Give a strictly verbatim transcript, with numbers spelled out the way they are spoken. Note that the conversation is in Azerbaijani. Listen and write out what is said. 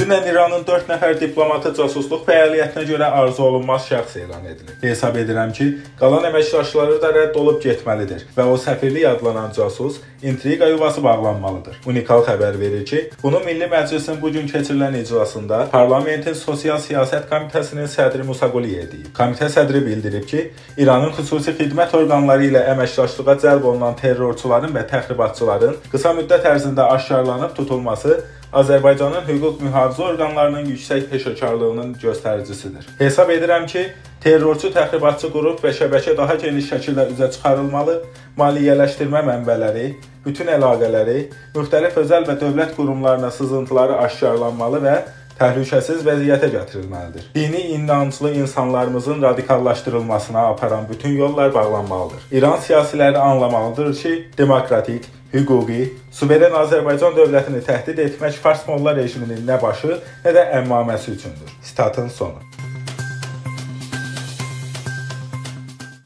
Dünən İranın dörd nəfər diplomatı casusluq fəaliyyətinə görə arzu olunmaz şəxs elan edilib. Hesab edirəm ki, qalan əməkdaşları da rədd olub getməlidir və o səfirlik adlanan casus intriqa yuvası bağlanmalıdır. Unikal xəbər verir ki, bunu Milli Məclisin bugün keçirilən iclasında Parlamentin Sosial Siyasət Komitəsinin sədri Musa Quliyev deyib. Komitə sədri bildirib ki, İranın xüsusi xidmət orqanları ilə əməkdaşlığa cəlb olunan terrorçuların və təxribatçıların qısa müddət ərzində aşkarlanıb tutulması Azərbaycanın hüquq mühafizə orqanlarının yüksək peşəkarlığının göstəricisidir. Hesab edirəm ki, terrorçu təxribatçı qrup və şəbəkə daha geniş şəkildə üzə çıxarılmalı, maliyyələşdirmə mənbələri, bütün əlaqələri, müxtəlif özəl və dövlət qurumlarına sızıntıları aşkarlanmalı və təhlükəsiz vəziyyətə gətirilməlidir. Dini inanclı insanlarımızın radikallaşdırılmasına aparan bütün yollar bağlanmalıdır. İran siyasiləri anlamalıdır ki, demokratik, hüquqi, suveren Azərbaycan dövlətini təhdid etmək Fars Molla rejiminin nə başı, nə də əmmaməsi üçündür. Statın sonu.